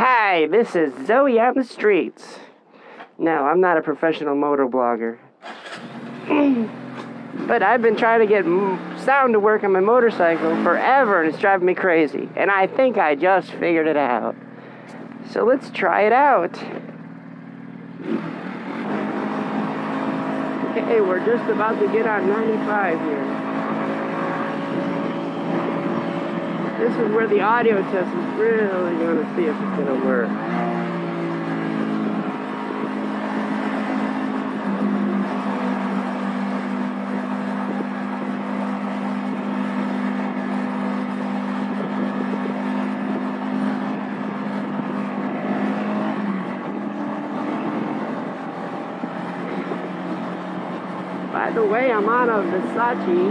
Hi, this is Zoe on the streets. No, I'm not a professional motor blogger. But I've been trying to get sound to work on my motorcycle forever, and it's driving me crazy. And I think I just figured it out. So let's try it out. Okay, we're just about to get on 95 here. This is where the audio test is really going to see if it's going to work. By the way, I'm on a Versace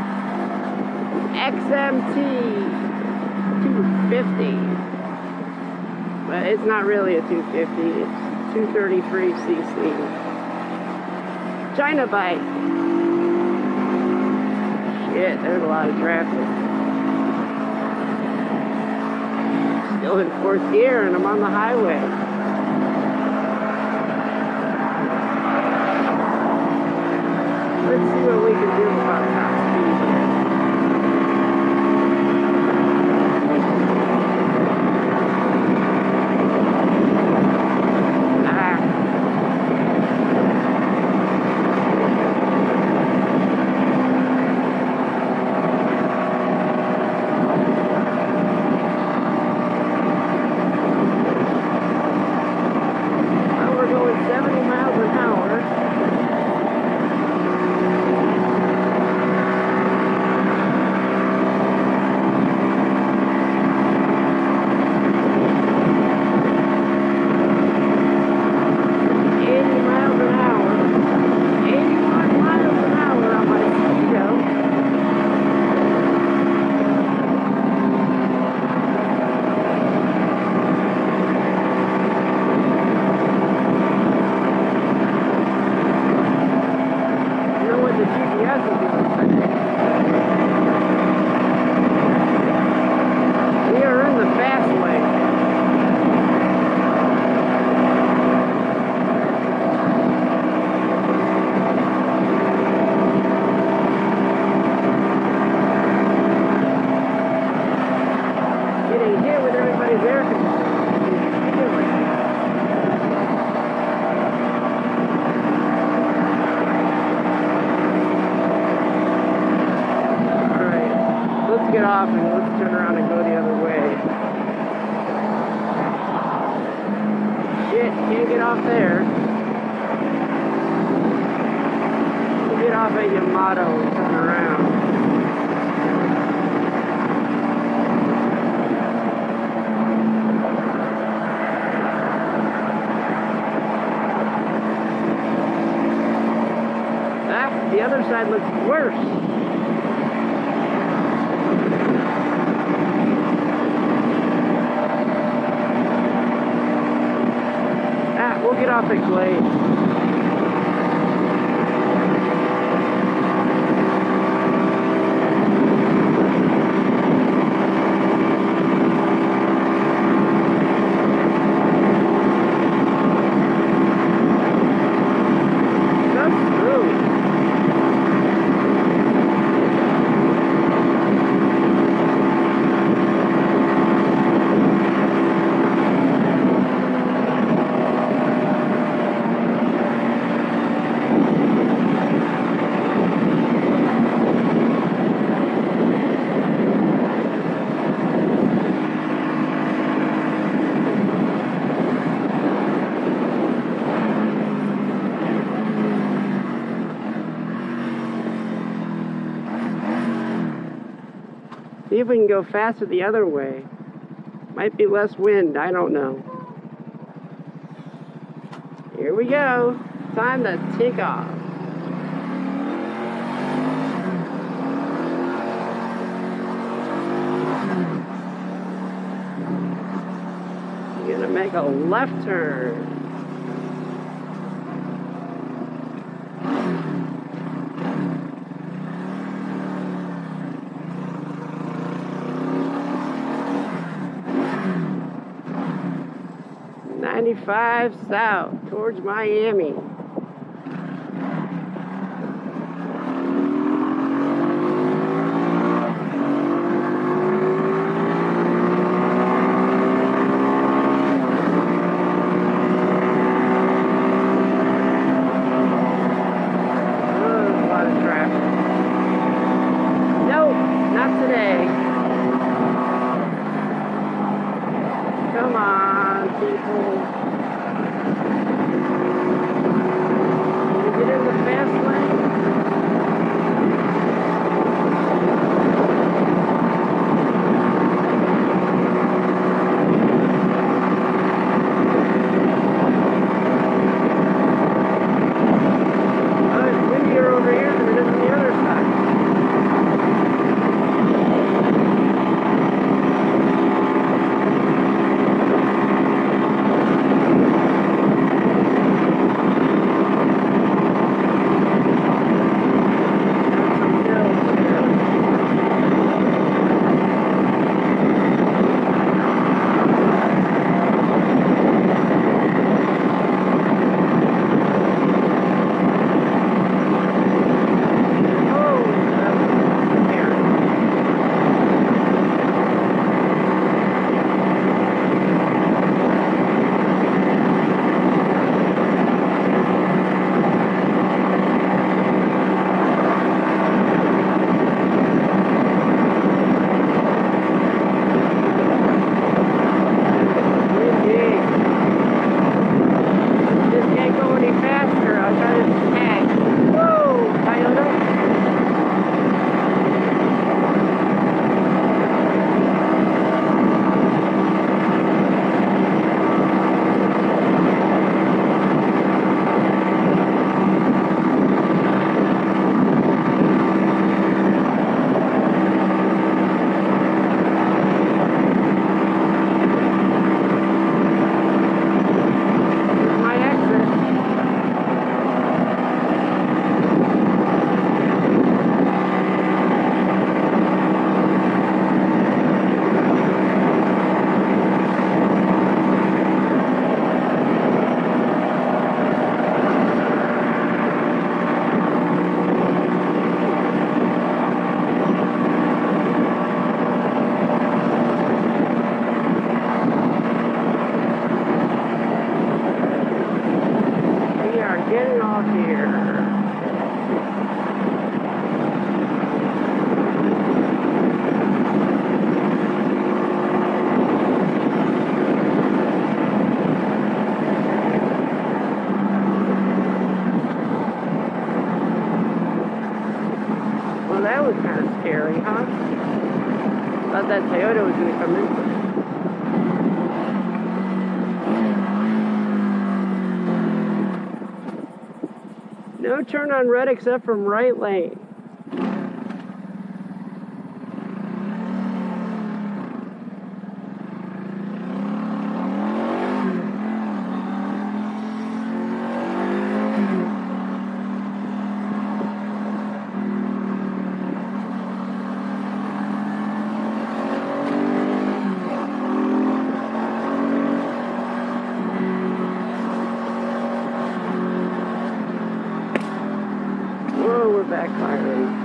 XMT 250, but it's not really a 250, it's 233cc China bike. Shit, there's a lot of traffic. Still in fourth gear and I'm on the highway. Let's see what we can do about top speed here. Get off and let's turn around and go the other way. Shit, can't get off there. We'll get off at Yamato and turn around. Ah, the other side looks worse. We'll get off at Glade. See if we can go faster the other way. Might be less wind, I don't know. Here we go. Time to take off. We're gonna make a left turn. 25 south towards Miami. Come on, people. Can you get in the fast lane? Oh, it's windier over here than it is on the other side. Getting off here. Well, that was kind of scary, huh? Thought that Toyota was going to come in. No turn on red except from right lane. Whoa, we're backfiring.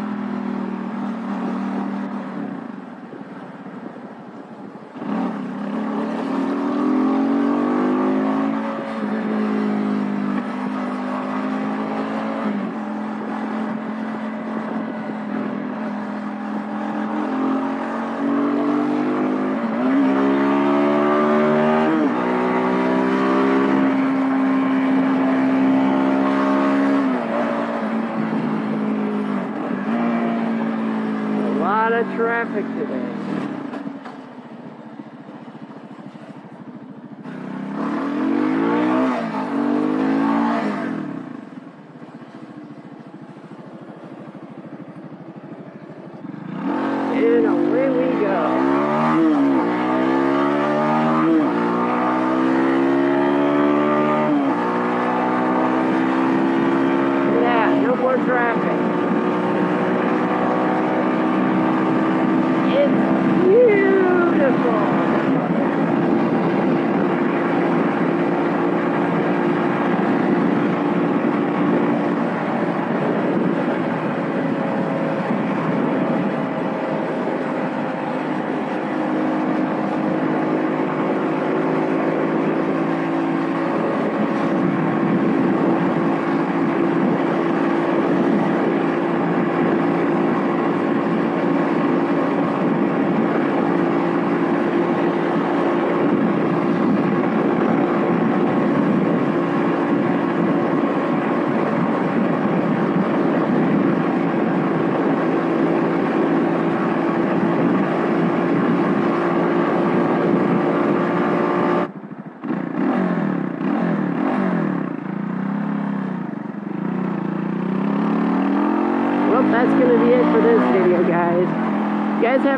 Of traffic today. And away we go. Look at that, no more traffic. Beautiful.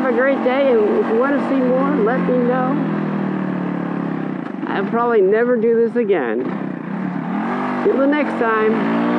have a great day, and if you want to see more, let me know. I'll probably never do this again. Till the next time.